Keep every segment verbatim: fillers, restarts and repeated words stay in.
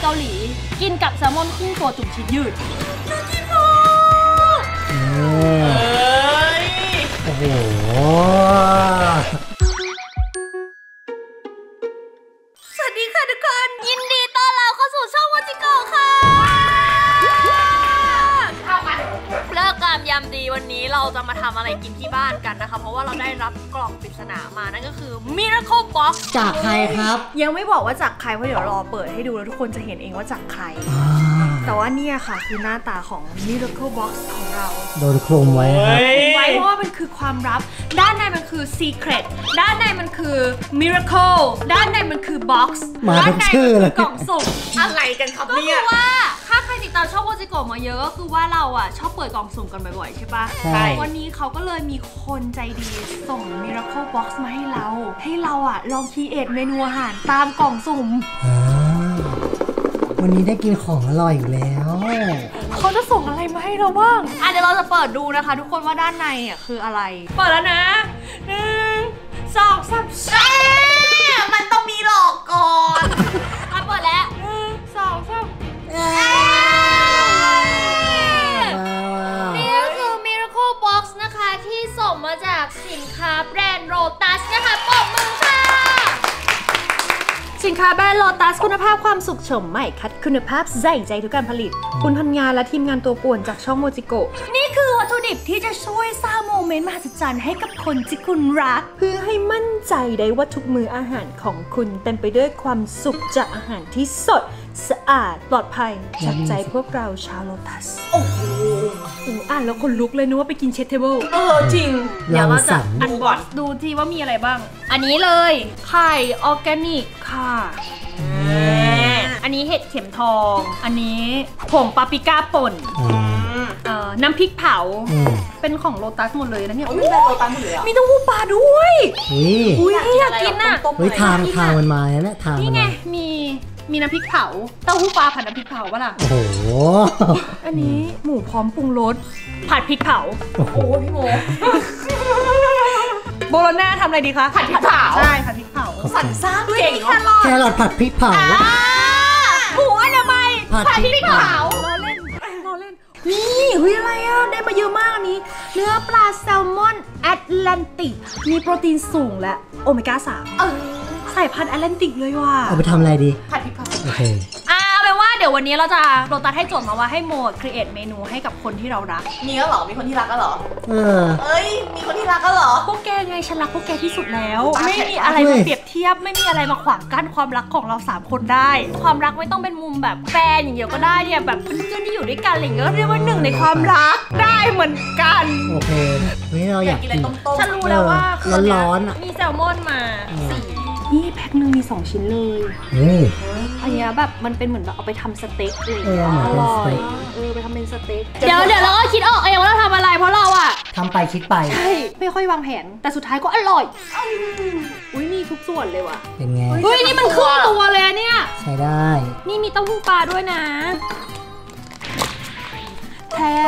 เกาหลีกินกับแซลมอนครึ่งตัวจุ่มชีสยืดน่ากินมากเอ้ยโอ้โหสวัสดีค่ะทุกคนยินดีต้อนรับเข้าสู่ช่องวาจิโกะค่ะเลิกงามยามดีวันนี้เราจะมาทำอะไรกินที่บ้านกันนะคะเพราะว่าเราได้รับกล่องปริศนามานั่นก็คือ Miracle Box จากใครครับยังไม่บอกว่าจากใครเพราะเดี๋ยวรอเปิดให้ดูแล้วทุกคนจะเห็นเองว่าจากใครแต่ว่าเนี่ยค่ะคือหน้าตาของ Miracle Box ของเราโดนคลุมไว้ครับไว้เพราะว่ามันคือความลับด้านในมันคือ Secret ด้านในมันคือ Miracle ด้านในมันคือ Box ด้านในมันคือกล่องสุ่มอะไรกันครับเนี่ยก็คือว่าถ้าใครติดตามช่องวาจิโกะมาเยอะก็คือว่าเราอ่ะชอบเปิดกล่องสุ่มกันบ่อยๆใช่ปะใช่วันนี้เขาก็เลยมีคนใจดีส่ง Miracle Box มาให้เราให้เราอ่ะลองคิดเอทเมนูอาหารตามกล่องสุ่มวันนี้ได้กินของอร่อยอยู่แล้วเขาจะส่งอะไรมาให้เราบ้างอ่ะเดี๋ยวเราจะเปิดดูนะคะทุกคนว่าด้านในเนี่ยคืออะไรเปิดแล้วนะหนึ่งสองสามสี่มันต้องมีหลอกก่อนอ่ะเปิดแล้วหนึ่งสองสามนี่ก็คือ Miracle Box นะคะที่ส่งมาจากสินค้าแบรนด์ Lotus นะคะปรบมือค่ะสินค้าแบรนด์ Lotus คุณภาพความสุขชมใหม่คัดคุณภาพใส่ใจทุกการผลิตคุณพันงานและทีมงานตัวป่วนจากช่องโมจิโกะนี่คือวัตถุดิบที่จะช่วยสร้างโมเมนต์มหัศจรรย์ให้กับคนที่คุณรักเพื่อให้มั่นใจได้ว่าทุกมื้ออาหารของคุณเต็มไปด้วยความสุขจากอาหารที่สดสะอาดปลอดภัยจากใจพวกเราชาวโลตัสโอ้โหอ่านแล้วคนลุกเลยนึกว่าไปกินเชสเทเบิลเออจริงเดี๋ยวเราจะอันบอดดูทีว่ามีอะไรบ้างอันนี้เลยไข่ออร์แกนิกค่ะอันนี้เห็ดเข็มทองอันนี้ผงปาปริก้าป่นน้ำพริกเผาเป็นของโลตัสหมดเลยนะเนี่ยมีแบบโลตัสหมดเลยอ่ะมีเต้าหู้ปลาด้วยอุ้ยอยากกินอ่ะเฮ้ยทางทางมันมาแล้วเนี่ยทางนี่ไงมีมีน้ำพริกเผาเต้าหู้ปลาผัดน้ำพริกเผาป่ะล่ะโอ้โหอันนี้หมูพร้อมปรุงรสผัดพริกเผาโอ้โหพี่โมโบโลน่าทำอะไรดีคะผัดพริกเผาใช่ผัดพริกเผาสั่นซ่าเก่งเนาะแครอทผัดพริกเผาหมูอนามัยผัดพริกเผาล้อเล่นล้อเล่นนี่เฮ้ยอะไรอ่ะได้มาเยอะมากนี้เนื้อปลาแซลมอนแอตแลนติกมีโปรตีนสูงและโอเมก้าสามสายพันธุ์แอตแลนติกเลยว่ะเอาไปทำอะไรดีผัดพริกเผาโอเคอ่าแปลว่าเดี๋ยววันนี้เราจะโรตัสให้โจทย์มาว่าให้โมดครีเอทเมนูให้กับคนที่เรารักมีก็หรอมีคนที่รักก็หรอเออเอ้ยมีคนที่รักก็หรอพวกแกไงฉันรักพวกแกที่สุดแล้วไม่มีอะไรมาเปรียบเทียบไม่มีอะไรมาขวางกั้นความรักของเราสามคนได้ความรักไม่ต้องเป็นมุมแบบแฟนอย่างเดียวก็ได้เนี่ยแบบเพื่อนที่อยู่ด้วยกันอะไรอย่างเงี้ยเรียกว่าหนึ่งในความรักได้เหมือนกันโอเควันนี้เราอยากกินฉันรู้แล้วว่าร้อนๆมีแซลมอนมาสี่นี่แพ็คหนึ่งมีสองชิ้นเลยอันนี้แบบมันเป็นเหมือนแบบเอาไปทำสเต็กเลยอร่อยเออไปทำเป็นสเต็กเดี๋ยวเดี๋ยวเราก็คิดออกเองว่าเราทำอะไรเพราะเราอะทำไปคิดไปใช่ไม่ค่อยวางแผนแต่สุดท้ายก็อร่อยอุ้ยมีทุกส่วนเลยว่ะเป็นไงเฮ้ยนี่มันครึ่งตัวเลยเนี่ยใช้ได้นี่มีเต้าหู้ปลาด้วยนะแท้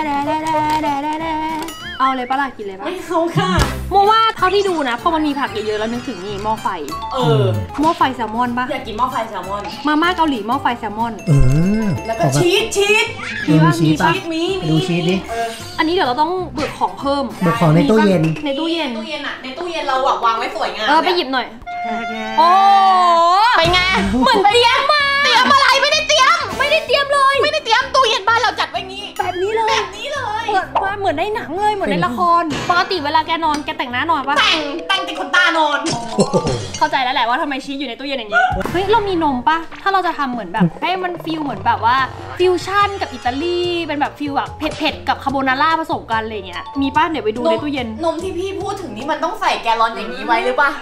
เอาเลยปะล่ะกินเลยปะไม่เขาค่ะโมว่าเท่าที่ดูนะพอมันมีผักเยอะๆแล้วนึกถึงนี่หม้อไฟเออหม้อไฟแซลมอนปะอยากกินหม้อไฟแซลมอนมาม่าเกาหลีหม้อไฟแซลมอนเออแล้วก็ชีสชีสมีชีสชีสมีดูชีสดิอันนี้เดี๋ยวเราต้องเบิกของเพิ่มเบิกของในตู้เย็นในตู้เย็นตู้เย็นอะในตู้เย็นเราวางไว้สวยงามเออไปหยิบหน่อยโอ้ไปไงเหมือนเตรียมมาเตรียมอะไรไม่ได้เตรียมไม่ได้เตรียมเลยไม่ได้เตรียมตู้เย็นบ้านเราจัดไว้งี้แบบนี้เลยแบบนี้เลยเหมือนเหมือนในหนังเลยเหมือนในละครปกติเวลาแกนอนแกแต่งหน้านอนปะแต่งแต่งติดขนตานอนเข้าใจแล้วแหละว่าทำไมชีสอยู่ในตู้เย็นอย่างนี้เฮ้ยเรามีนมปะถ้าเราจะทำเหมือนแบบให้มันฟิลเหมือนแบบว่าฟิวชั่นกับอิตาลีเป็นแบบฟิลแบบเผ็ดๆกับคาโบนาร่าผสมกันอะไรเงี้ยมีป้ะเดี๋ยวไปดูในตู้เย็นนมที่พี่พูดถึงนี่มันต้องใส่แกลลอนอย่างนี้ไว้หรือปะ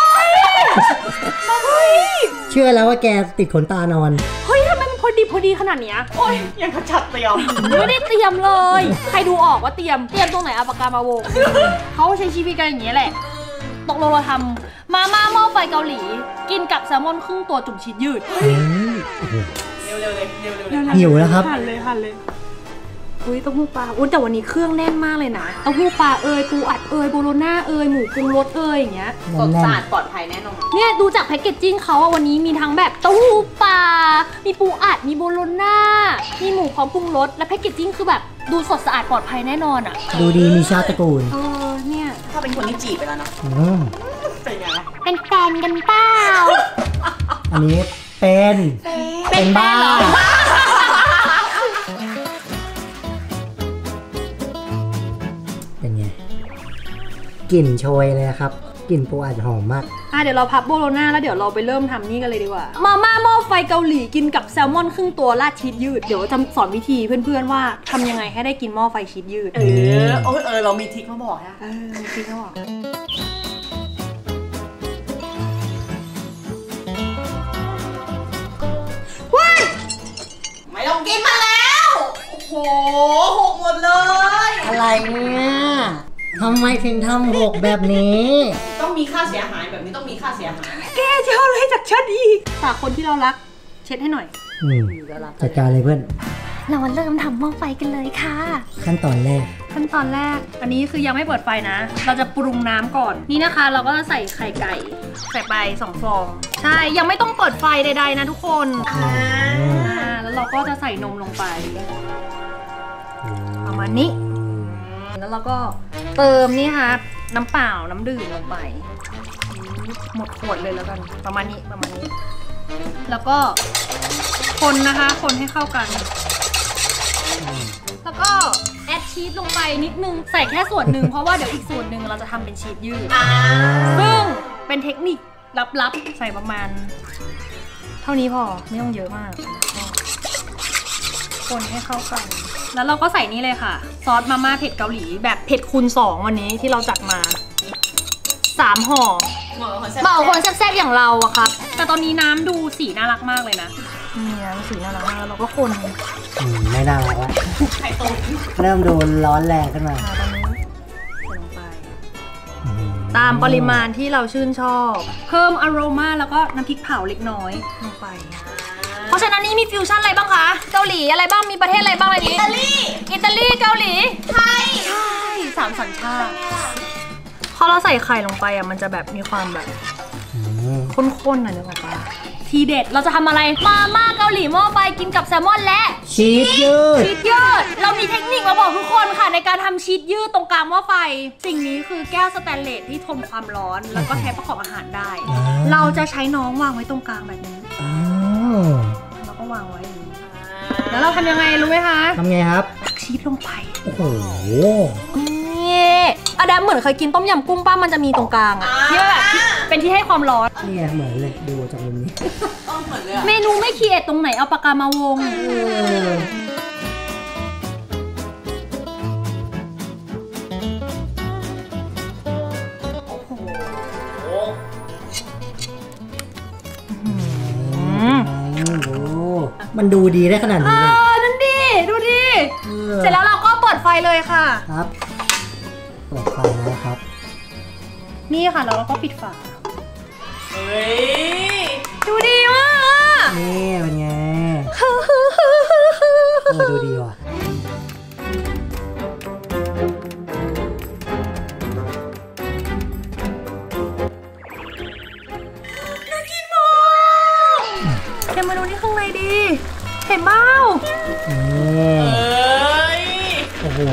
เชื่อแล้วว่าแกติดขนตานอนเฮ้ยทำไมมันพอดีพอดีขนาดเนี้ยโอ้ยยังกระชัดเตรียมไม่ได้เตรียมเลยใครดูออกว่าเตรียมเตรียมตรงไหนเอาปากกามาวงเขาใช้ชีวิตกันอย่างเงี้ยแหละตกลงเราทำมาม่าหม้อไฟเกาหลีกินกับแซลมอนครึ่งตัวจุ่มชีสยืดเร็วๆเลยเร็วๆเลยหิวแล้วครับหั่นเลยหั่นเลยอุ้ยเต้าหู้ปลาอุ้ยแต่วันนี้เครื่องแน่นมากเลยนะเต้าหู้ปลาเอยปูอัดเอยโบโลน่าเอยหมูปรุงรสเอยอย่างเงี้ยสดสะอาดปลอดภัยแน่นอนเนี่ยดูจากแพ็กเกจจิ้งเขาอะวันนี้มีทั้งแบบเต้าหู้ปลามีปูอัดมีโบโลน่ามีหมูพร้อมปรุงรสและแพคเกจจิ้งคือแบบดูสดสะอาดปลอดภัยแน่นอนอ่ะดูดีมีชาติตระกูลเออเนี่ยถ้าเป็นคนที่จีบไปแล้วนะเป็นยังไงเป็นแฟนกันเปล่าอันนี้เป็นเป็นบ้าเป็นไงกลิ่นโชยเลยครับกลิ่นปูอัดหอมมากอ่ะเดี๋ยวเราพับโบโลน่าแล้วเดี๋ยวเราไปเริ่มทำนี่กันเลยดีกว่ามาม่าหม้อไฟเกาหลีกินกับแซลมอนครึ่งตัวราดชีสยืดเดี๋ยวจะสอนวิธีเพื่อนๆว่าทำยังไงให้ได้กินหม้อไฟชีสยืดเออโอ้ยเออเรามีทริคมาบอกนะเออมีทริคมาบอกว้ายไม่ต้องกินมาแล้วโอ้โหหกหมดเลยอะไรเนี่ยทำไมถึงทำหกแบบนี้ต้องมีค่าเสียหายแบบนี้ต้องมีค่าเสียหายแกจะเอาอะไรจากฉันอีกฝากคนที่เรารักเช็ดให้หน่อยอืมจัดการเลยเพื่อนเราเริ่มทำหม้อไฟกันเลยค่ะขั้นตอนแรกขั้นตอนแรกอันนี้คือยังไม่เปิดไฟนะเราจะปรุงน้ำก่อนนี่นะคะเราก็จะใส่ไข่ไก่ใส่ไปสองฟองใช่ยังไม่ต้องเปิดไฟใดๆนะทุกคนอ่าแล้วเราก็จะใส่นมลงไปประมาณนี้แล้วเราก็เติมนี่ค่ะน้ำเปล่าน้ำดื่มลงไปหมดขวดเลยแล้วกันประมาณนี้ประมาณนี้แล้วก็คนนะคะคนให้เข้ากันแล้วก็แอดชีสลงไปนิดนึงใส่แค่ส่วนหนึ่งเพราะว่าเดี๋ยวอีกส่วนหนึ่งเราจะทำเป็นชีสยืดซึ่งเป็นเทคนิคลับๆใส่ประมาณเท่านี้พอไม่ต้องเยอะมากคนให้เข้ากันแล้วเราก็ใส่นี่เลยค่ะซอสมาม่าเผ็ดเกาหลีแบบเผ็ดคูณสองวันนี้ที่เราจัดมาสามห่อเหมาคนแซ่บๆอย่างเราอะครับแต่ตอนนี้น้ำดูสีน่ารักมากเลยนะนี่น้ำสีน่ารักมากแล้วเราก็คนอืมไม่น่ารักแล้วไข่ต้มเริ่มดูร้อนแรงขึ้นมาตอนนี้ใส่ลงไปตามปริมาณที่เราชื่นชอบเพิ่มอโรมาแล้วก็น้ำพริกเผาเล็กน้อยลงไปเพราะฉะนั้นนี่มีฟิวชั่นอะไรบ้างคะเกาหลีอะไรบ้างมีประเทศอะไรบ้างในนี้อิตาลีอิตาลีเกาหลีไทยใช่สามสัญชาติพอเราใส่ไข่ลงไปอ่ะมันจะแบบมีความแบบข้นๆหน่อยนึกออกปะทีเด็ดเราจะทำอะไรมาม่าเกาหลีหม้อไฟกินกับแซลมอนและชีสยืดชีสยืดเรามีเทคนิคมาบอกทุกคนค่ะในการทำชีสยืดตรงกลางหม้อไฟสิ่งนี้คือแก้วสแตนเลสที่ทนความร้อนแล้วก็ใช้ประกอบอาหารได้เราจะใช้น้องวางไว้ตรงกลางแบบนี้แล้วก็วางไว้อย่างนี้แล้วเราทำยังไงรู้ไหมคะทำไงครับตักชีสลงไปโอ้โหนี่อะแดมเหมือนเคยกินต้มยำกุ้งป้ามันจะมีตรงกลางอะที่แบบเป็นที่ให้ความร้อนนี่เหมือนเลยดูจากมุมนี้ต้องเหมือนเลยเมนูไม่คีเอทตรงไหนเอาปากกามาวงโอ้โหมันดูดีได้ขนาดนี้เลยนั่นดิดูดิเสร็จแล้วเราก็เปิดไฟเลยค่ะครับเปิดไฟแล้วครับนี่ค่ะแล้วเราก็ปิดฝาเฮ้ยดูดีมากนี่เป็นไงเออดูดีว่ะน่ากินมากเดี๋ยวมาดูนี่ข้างในดีเห็นเบ้าเอ้ยโอ้โห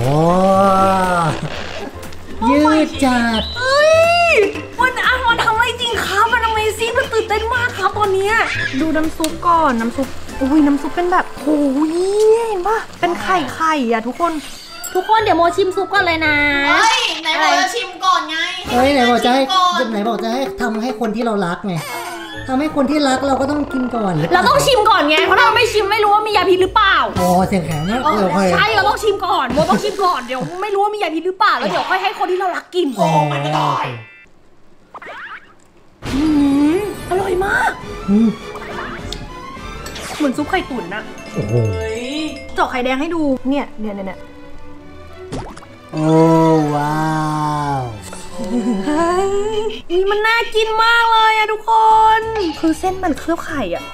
ยืดจัดเอ้ยวันอ่ะวันทำอะไรจริงครับมัน Amazing มันตื่นเต้นมากครับตอนนี้ดูน้ำซุปก่อนน้ำซุปอุ้ยน้ำซุปเป็นแบบโอ้ยเห็นปะเป็นไข่ไข่อะทุกคนทุกคนเดี๋ยวโมชิมซุปก่อนเลยนะเฮ้ยไหนบอกจะชิมก่อนไงเฮ้ยไหนบอกจะให้ไหนบอกจะให้ทำให้คนที่เรารักไงทำให้คนที่รักเราก็ต้องกินก่อนเราต้องชิมก่อนไงเพราะเราไม่ชิมไม่รู้ว่ามียาพิษหรือเปล่าอ๋อเสียงแข็งนะใช่เราต้องชิมก่อนโมต้องชิมก่อนเดี๋ยวไม่รู้ว่ามียาพิษหรือเปล่าแล้วเดี๋ยวค่อยให้คนที่เรารักกินโอ้มันก็ได้อร่อยมากเหมือนซุปไข่ตุ๋นอะโอ้โหเจาะไข่แดงให้ดูเนี่ยเนี่ยเนี่ยโอ้ว้าวนี่มันน่ากินมากเลยอะทุกคนคือเส้นมันเคลือบไข่อะ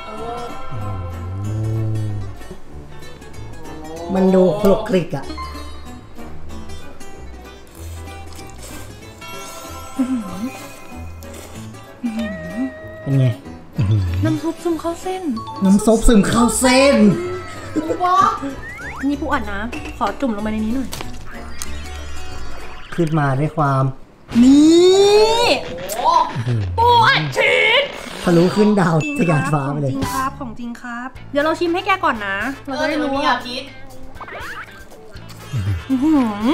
มันดูคลุกคลิกอะเป็นไงน้ำซุปซึมเข้าเส้นน้ำซุปซึมเข้าเส้นว้านี่ปูอัดนะขอจุ่มลงไปในนี้หน่อยขึ้นมาด้วยความนี่ปูอัดชีสทะลุขึ้นดาวทะยานฟ้าไปเลยจริงครับของจริงครับเดี๋ยวเราชิมให้แกก่อนนะเราจะได้รู้ว่าว่าพีทอื้อหือ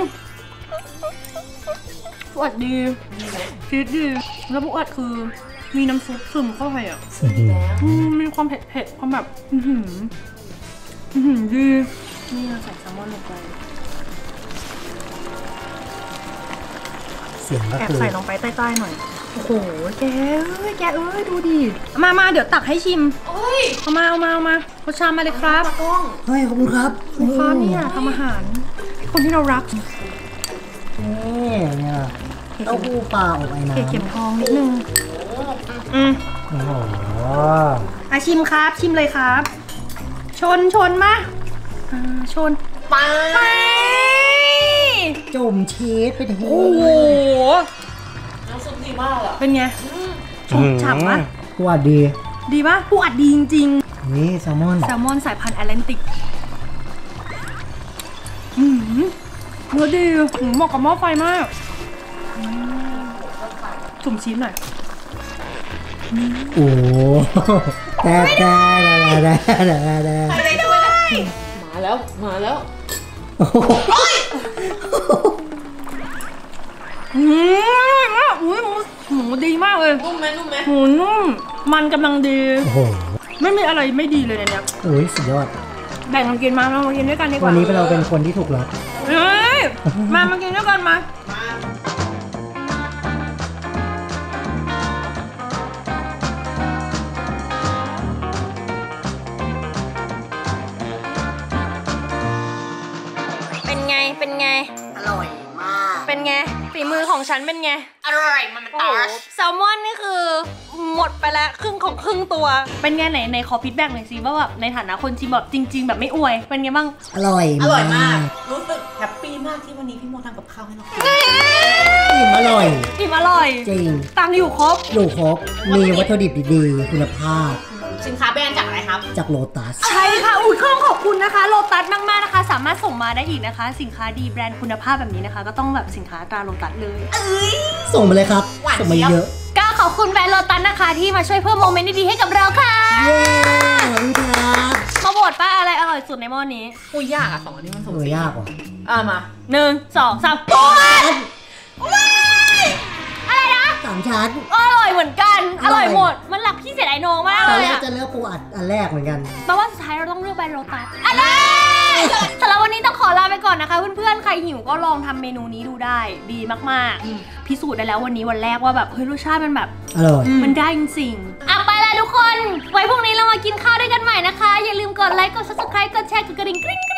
ปูอัดดีชีสดีแล้วปูอัดคือมีน้ำซุปซึมเข้าไปอ่ะอืมมีความเผ็ดเผ็ดความแบบอื้อหืออื้อหือดีนี่เราใส่แซลมอนลงไปเสียงก็แอบคือใส่ลงไปใต้ๆหน่อยโอ้โหแกเอ้ยแกเอ้ยดูดิมามาเดี๋ยวตักให้ชิมโอ้ยเอามาเอามาเอามาเอาชามมาเลยครับตากล้องเฮ้ยขอบคุณครับลูกค้าเนี่ยทำอาหารคนที่เรารักนี่เนี่ยเต้าหู้ปลาอบไอ้น้ำเกล็ดเข็มทองนิดนึงอืมโอ้โหอาชิมครับชิมเลยครับ ชนชนมาอ่าชนไปไปจุ่มชีสไปทีโอ้โหน้ำซุปดีมากอ่ะเป็นไงชุ่มฉ่ำปะกว่าดีดีปะผู้อัดดีจริงนี่แซลมอนๆแซลมอนสายพันธุ์แอตแลนติกอืมเนื้อดีหืมเหมาะกับหม้อไฟมากอืมจุ่มชีสหน่อยโอ้แต่แต่แต่แต่แต่ใครได้ช่วยได้มาแล้วมาแล้วโอ้โหอืมอ่ะอุ้ยหมูหมูดีมากเลยนุ่มไหมนุ่มไหมหมูนุ่มมันกำลังดีโอ้โหไม่มีอะไรไม่ดีเลยในเนี้ยโอ้ยสุดยอดแบ่งกันกินมาเรามากินด้วยกันดีกว่าวันนี้เราเป็นคนที่ถูกรักเฮ้ยมามากินด้วยกันมา เป็นไงเป็นไงอร่อยมากเป็นไงฝีมือของฉันเป็นไงอร่อยมันมันโอ้ตาโหชแซลมอนนี่คือหมดไปแล้วครึ่งของครึ่งตัว เป็นไงไหนในขอฟีดแบ็กหน่อยสิว่าแบบในฐานะคนชิมแบบจริง ๆ แบบไม่อวย เป็นไงบ้างอร่อยอร่อยมาก รู้สึกแฮปปี้มากที่วันนี้พี่โมทำกับข้าวให้เรากินอิ่มอร่อยอิ่มอร่อยจริงตังค์อยู่ครบอยู่ครบ มีวัตถุดิบดีๆ คุณภาพสินค้าแบรนด์จากอะไรครับจากโลตัสใช่ค่ะ อุ้ยขอบขอบคุณนะคะโลตัสมากๆนะคะ สามารถส่งมาได้อีกนะคะ สินค้าดีแบรนด์คุณภาพแบบนี้นะคะ ก็ต้องแบบสินค้าตราโลตัสเลยส่งมาเลยครับหวานส่งมาเจี๊ยบเยอะก็ขอบคุณแบรนด์โลตัสนะคะ ที่มาช่วยเพิ่มโมเมนต์ดีๆให้กับเราค่ะเย้ขอบคุณครับมาโหวตป้าอะไรอร่อยสุดในหม้อนี้อุ้ยยากอ่ะสองอันนี้มันสูเออยากว่ะอ่ะมาหนึ่งสองสามปูอัดอะไรนะสามชั้นอร่อยเหมือนกัน ออร่ร่ออย ยหมด มันหลักพี่เสียดายน้องมากตอนเลแรยกอะจะเลือกปูอัดอันแรกเหมือนกันแปลว่าสุดท้ายเราต้องเลือกแบรนด์โลตัสอะไรสำหรับวันนี้ต้องขอลาไปก่อนนะคะ เพื่อนๆ ใครหิวก็ลองทำเมนูนี้ดูได้ ดีมากๆ พิสูจน์ได้แล้ววันนี้วันแรกว่าแบบเฮ้ยรสชาติมันแบบอร่อยมันได้จริงๆอ่ะไปแล้วทุกคน ไว้พรุ่งนี้เรามากินข้าวด้วยกันใหม่นะคะ อย่าลืมกดไลค์ กด ซับสไครบ์ กดแชร์ กดกระดิ่งกริ๊ง